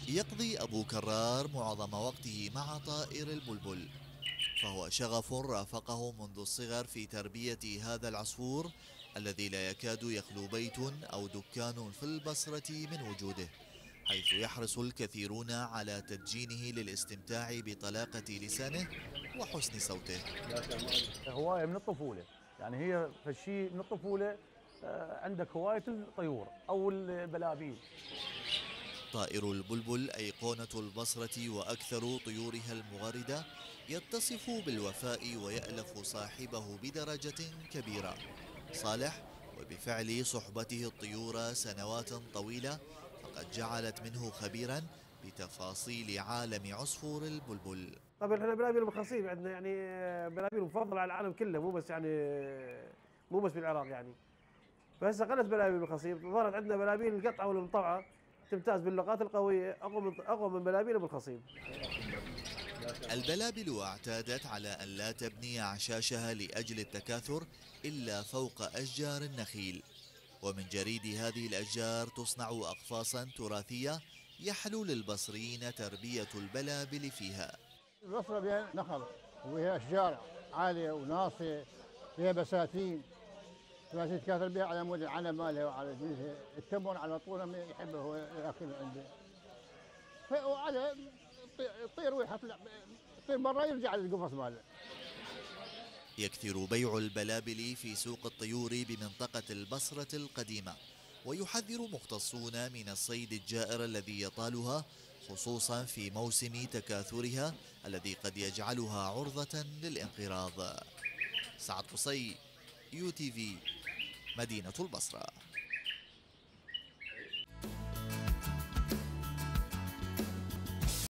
يقضي أبو كرار معظم وقته مع طائر البلبل، فهو شغف رافقه منذ الصغر في تربية هذا العصفور الذي لا يكاد يخلو بيت أو دكان في البصرة من وجوده، حيث يحرص الكثيرون على تدجينه للاستمتاع بطلاقة لسانه وحسن صوته. هواية من الطفولة، يعني هي فالشيء من الطفولة. عندك هواية الطيور أو البلابين. طائر البلبل أيقونة البصرة وأكثر طيورها المغردة، يتصف بالوفاء ويألف صاحبه بدرجة كبيرة. صالح، وبفعل صحبته الطيور سنوات طويلة، فقد جعلت منه خبيرا بتفاصيل عالم عصفور البلبل. طبعا احنا بلابين الخصيب عندنا يعني بلابين مفضلة على العالم كله، مو بس يعني مو بس بالعراق يعني. فهسه قلت بلابين الخصيب، ظهرت عندنا بلابين القطعة والمطوعة تمتاز باللغات القوية، أقوى من بلابين الخصيب. البلابل اعتادت على أن لا تبني أعشاشها لأجل التكاثر إلا فوق أشجار النخيل، ومن جريد هذه الأشجار تصنع أقفاصا تراثية يحلو للبصريين تربية البلابل فيها. البصرة بها نخل وبها أشجار عالية وناصية، فيها بساتين تكاثر بها على مود العنب مالها وعلى التمر على طول ما يحبه هو ياكل عنده. وعلى يطير ويحط يطير برا يرجع للقفص ماله. يكثر بيع البلابل في سوق الطيور بمنطقة البصرة القديمة، ويحذر مختصون من الصيد الجائر الذي يطالها، خصوصا في موسم تكاثرها الذي قد يجعلها عرضة للانقراض. سعد قصي، UTV، مدينة البصرة.